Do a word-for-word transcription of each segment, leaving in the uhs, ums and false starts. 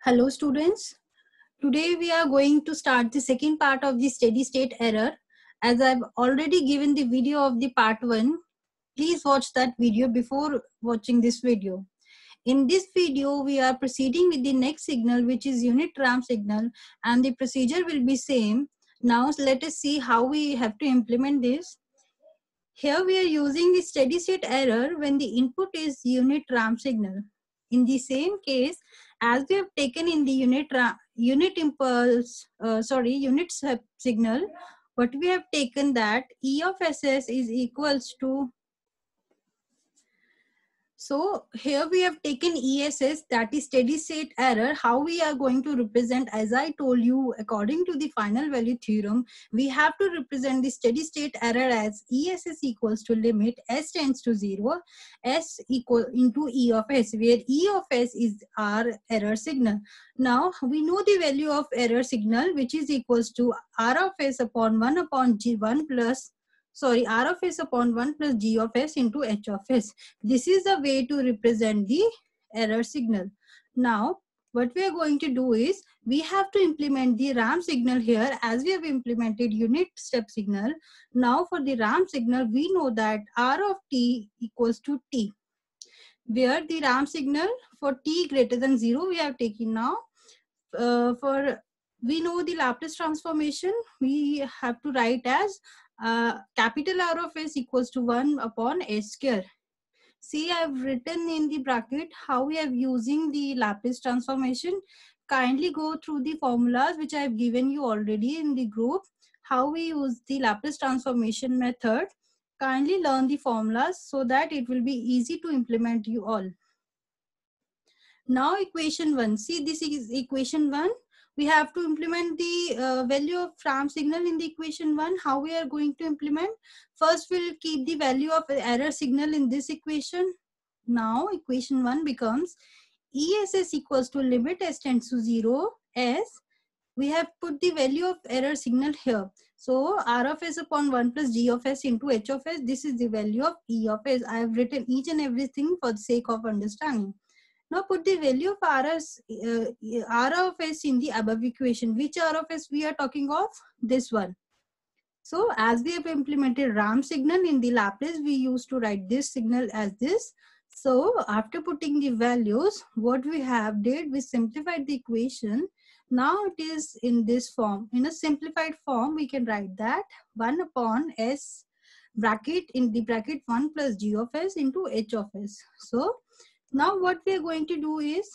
Hello students, today we are going to start the second part of the steady state error. As I've already given the video of the part one, please watch that video before watching this video. In this video, we are proceeding with the next signal, which is unit ramp signal, and the procedure will be same. Now let us see how we have to implement this. Here we are using the steady state error when the input is unit ramp signal. In the same case, as we have taken in the unit unit impulse, uh, sorry, unit signal, what we have taken that E of S S is equals to. So here we have taken E S S, that is steady state error. How we are going to represent, as I told you, according to the final value theorem, we have to represent the steady state error as E S S equals to limit S tends to zero, S equal into E of S, where E of S is our error signal. Now we know the value of error signal, which is equals to R of S upon one upon G one plus sorry R of S upon one plus G of S into H of S. This is the way to represent the error signal. Now what we are going to do is we have to implement the ramp signal here, as we have implemented unit step signal. Now for the ramp signal, we know that R of t equals to t, where the ramp signal for t greater than zero we have taken. Now uh, for we know the Laplace transformation, we have to write as uh, capital R of S equals to one upon S square. See, I have written in the bracket how we are using the Laplace transformation. Kindly go through the formulas which I have given you already in the group, how we use the Laplace transformation method. Kindly learn the formulas so that it will be easy to implement you all. Now equation one, see, this is equation one. We have to implement the uh, value of ramp signal in the equation one. How we are going to implement? First, we'll keep the value of error signal in this equation. Now equation one becomes E S S equals to limit S tends to zero S. We have put the value of error signal here. So R of S upon one plus G of S into H of S. This is the value of E of S. I have written each and everything for the sake of understanding. Now put the value of R, as, uh, R of S in the above equation. Which R of S we are talking of? This one. So as we have implemented ramp signal in the Laplace, we used to write this signal as this. So after putting the values, what we have did, we simplified the equation. Now it is in this form. In a simplified form, we can write that one upon S bracket in the bracket one plus G of S into H of S. So now what we are going to do is,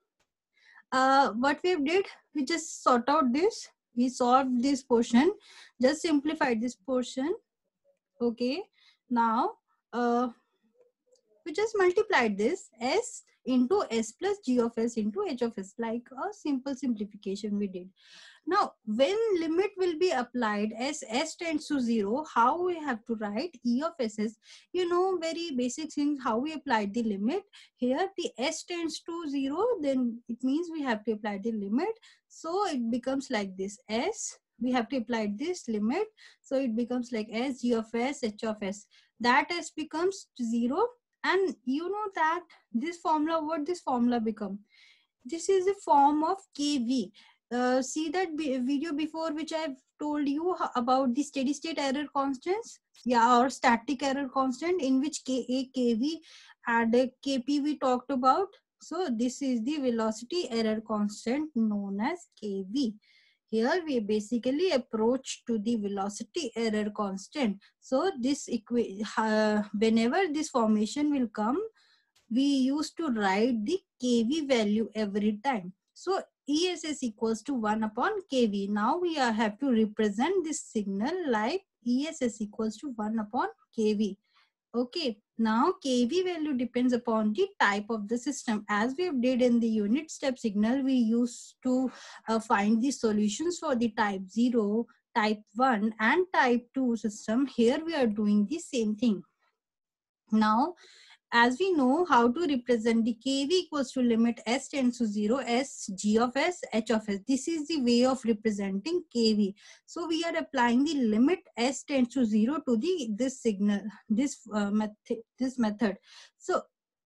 uh, what we did, we just sort out this. We solved this portion, just simplified this portion. Okay, now uh, we just multiplied this S into S plus G of S into H of S, like a simple simplification we did. Now when limit will be applied as S tends to zero, how we have to write E of S S? You know, very basic things, how we applied the limit. Here the S tends to zero, then it means we have to apply the limit. So it becomes like this, S, we have to apply this limit. So it becomes like S, G of S, H of S. That S becomes zero. And you know that this formula, what this formula become? This is a form of K V. Uh, see that video before which I have told you about the steady state error constants, yeah, or static error constant, in which K A, K V and a K P we talked about. So this is the velocity error constant known as K V. Here we basically approach to the velocity error constant. So this uh, whenever this formation will come, we used to write the K V value every time. So E S S equals to one upon K V. Now we are, have to represent this signal like E S S equals to one upon K V. Okay, now K V value depends upon the type of the system. As we did in the unit step signal, we used to uh, find the solutions for the type zero, type one and type two system. Here we are doing the same thing. Now, as we know how to represent the K V equals to limit S tends to zero, S, G of S, H of S. This is the way of representing K V. So we are applying the limit S tends to zero to the this signal, this uh, method, this method. So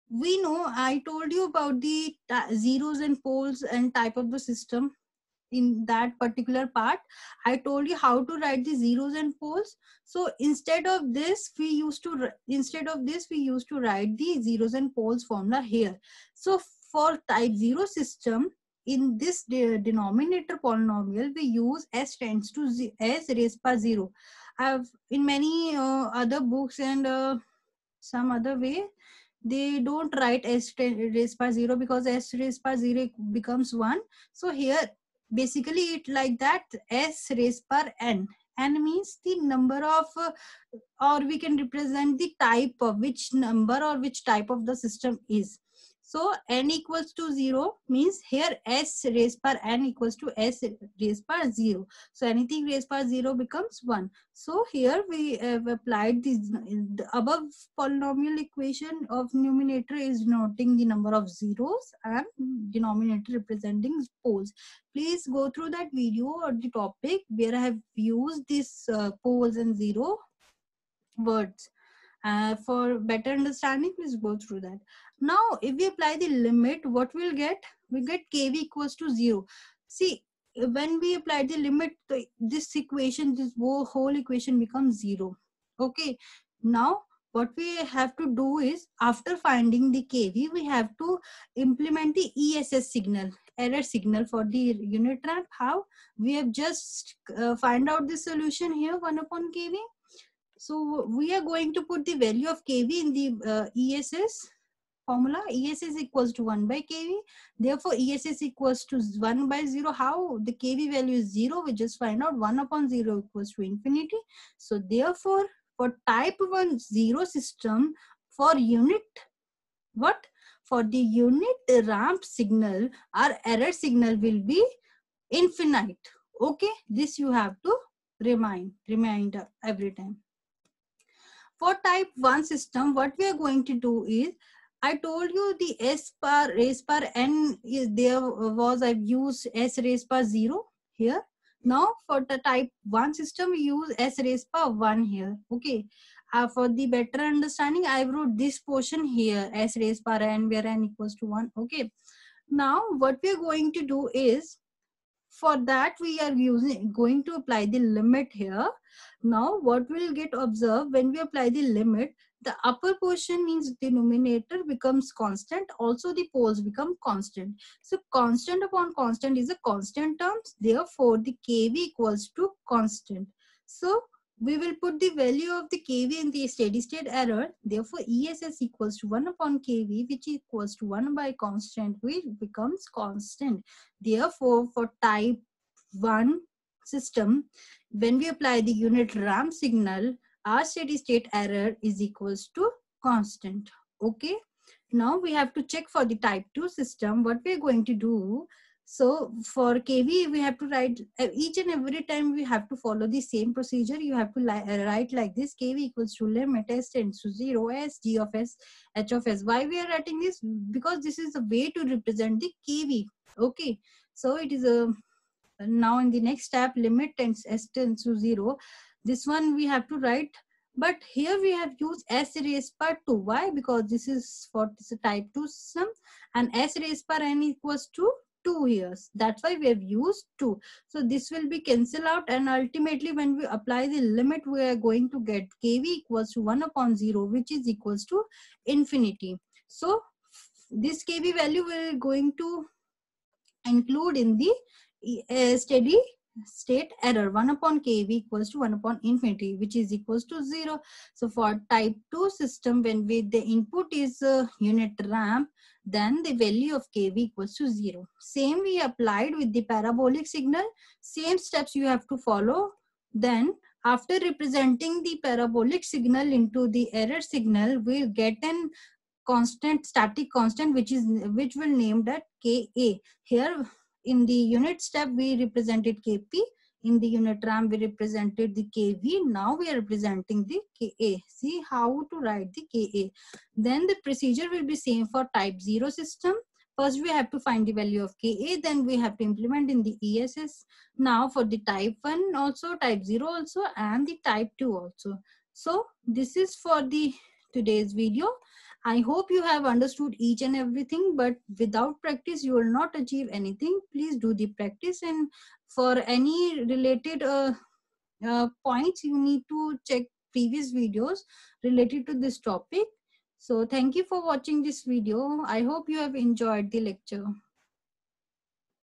we know, I told you about the zeros and poles and type of the system. In that particular part, I told you how to write the zeros and poles. So instead of this, we used to instead of this we used to write the zeros and poles formula here. So for type zero system, in this de denominator polynomial, we use s tends to z s raised by zero. I've in many uh, other books and uh, some other way, they don't write s raised by zero, because s raised by zero becomes one. So here basically it like that, s raised per n. N means the number of uh, or we can represent the type of which number or which type of the system is. So n equals to zero means here s raised per n equals to s raised per zero. So anything raised by zero becomes one. So here we have applied this. The above polynomial equation of numerator is denoting the number of zeros and denominator representing poles. Please go through that video or the topic where I have used this uh, poles and zero words. Uh, for better understanding, please go through that. Now, if we apply the limit, what we'll get? We get kv equals to zero. See, when we apply the limit, this equation, this whole equation becomes zero. Okay. Now, what we have to do is, after finding the kv, we have to implement the E S S signal, error signal for the unit ramp. How? We have just uh, find out the solution here, one upon kv. So we are going to put the value of kv in the uh, E S S formula. E S S equals to one by kv. Therefore, E S S equals to one by zero. How? The kv value is zero. We just find out one upon zero equals to infinity. So therefore, for type one zero system, for unit, what? For the unit ramp signal, our error signal will be infinite. Okay, this you have to remind, remind every time. For type one system, what we are going to do is, I told you the s per raised per n is there was, I've used s raised per zero here. Now for the type one system, we use s raised per one here. Okay. Uh, for the better understanding, I wrote this portion here, s raised per n, where n equals to one. Okay. Now what we are going to do is, for that we are using going to apply the limit here. Now what will get observed when we apply the limit, the upper portion means denominator becomes constant, also the poles become constant. So constant upon constant is a constant terms, therefore the kv equals to constant. So we will put the value of the kv in the steady state error. Therefore, E S S equals to one upon kv, which equals to one by constant, which becomes constant. Therefore, for type one system, when we apply the unit ramp signal, our steady state error is equals to constant. Okay. Now we have to check for the type two system. What we are going to do, so for kv, we have to write each and every time we have to follow the same procedure. You have to write like this: kv equals to limit s tends to zero, s g of s, h of s. Why we are writing this? Because this is a way to represent the kv. Okay, so it is a, now in the next step, limit tends s tends to zero. This one we have to write, but here we have used s raised per two. Why? Because this is for this type two system, and s raised per n equals to two here. That's why we have used two. So this will be cancelled out, and ultimately when we apply the limit, we are going to get kv equals to one upon zero, which is equals to infinity. So this kv value we are going to include in the uh, steady state error. one upon kv equals to one upon infinity, which is equals to zero. So for type two system, when we, the input is uh, unit ramp, then the value of kv equals to zero. Same we applied with the parabolic signal. Same steps you have to follow. Then after representing the parabolic signal into the error signal, we'll get an constant, static constant, which is which will named at ka. Here in the unit step we represented kp, in the unit ramp we represented the kv. Now we are representing the ka. See how to write the ka. Then the procedure will be same for type zero system. First we have to find the value of ka, then we have to implement in the E S S. Now for the type one also, type zero also, and the type two also. So this is for the today's video. I hope you have understood each and everything, but without practice, you will not achieve anything. Please do the practice, and for any related uh, uh, points, you need to check previous videos related to this topic. So thank you for watching this video. I hope you have enjoyed the lecture.